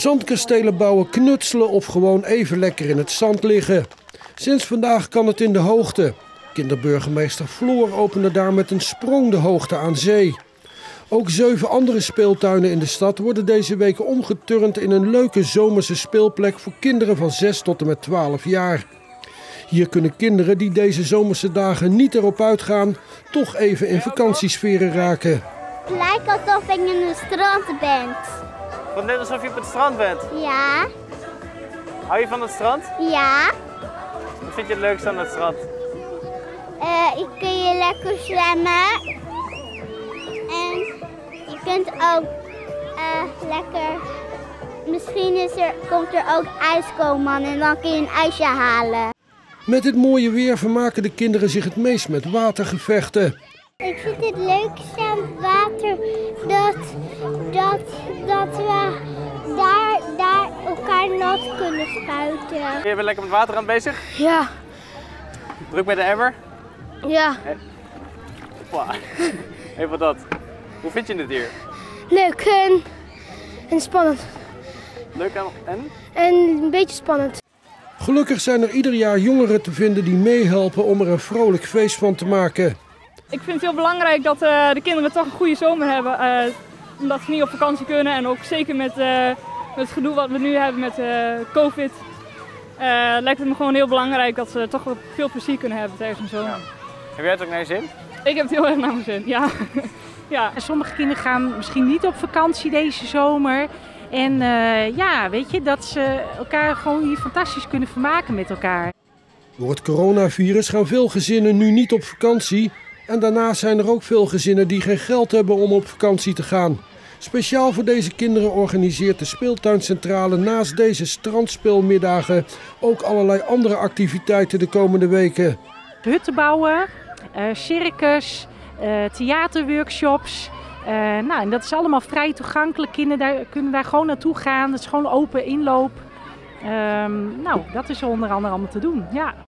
Zandkastelen bouwen, knutselen of gewoon even lekker in het zand liggen. Sinds vandaag kan het in de hoogte. Kinderburgemeester Floor opende daar met een sprong de hoogte aan zee. Ook 7 andere speeltuinen in de stad worden deze week omgeturnd in een leuke zomerse speelplek voor kinderen van 6 tot en met 12 jaar. Hier kunnen kinderen die deze zomerse dagen niet erop uitgaan, toch even in vakantiesferen raken. Het lijkt alsof ik in het strand ben. Want net alsof je op het strand bent. Ja. Hou je van het strand? Ja. Wat vind je het leukste aan het strand? Ik kun je lekker zwemmen. En je kunt ook lekker... Misschien komt er ook ijskoman en dan kun je een ijsje halen. Met dit mooie weer vermaken de kinderen zich het meest met watergevechten. Ik vind het leukste aan het water dat we daar elkaar nat kunnen spuiten. Je bent lekker met water aan bezig? Ja. Druk met de emmer? Ja. Even wat dat. Hoe vind je het hier? Leuk en spannend. Leuk en? En een beetje spannend. Gelukkig zijn er ieder jaar jongeren te vinden die meehelpen om er een vrolijk feest van te maken. Ik vind het heel belangrijk dat de kinderen toch een goede zomer hebben. Omdat ze niet op vakantie kunnen en ook zeker met het gedoe wat we nu hebben met COVID. Lijkt het me gewoon heel belangrijk dat ze toch veel plezier kunnen hebben tijdens een zomer. Ja. Heb jij het ook naar je zin? Ik heb het heel erg naar mijn zin, ja. Ja. Sommige kinderen gaan misschien niet op vakantie deze zomer. En ja, weet je, dat ze elkaar gewoon hier fantastisch kunnen vermaken met elkaar. Door het coronavirus gaan veel gezinnen nu niet op vakantie. En daarnaast zijn er ook veel gezinnen die geen geld hebben om op vakantie te gaan. Speciaal voor deze kinderen organiseert de speeltuincentrale naast deze strandspeelmiddagen ook allerlei andere activiteiten de komende weken. Hutten bouwen, circus, theaterworkshops. Nou, en dat is allemaal vrij toegankelijk. Kinderen kunnen daar gewoon naartoe gaan. Het is gewoon open inloop. Nou, dat is onder andere allemaal te doen. Ja.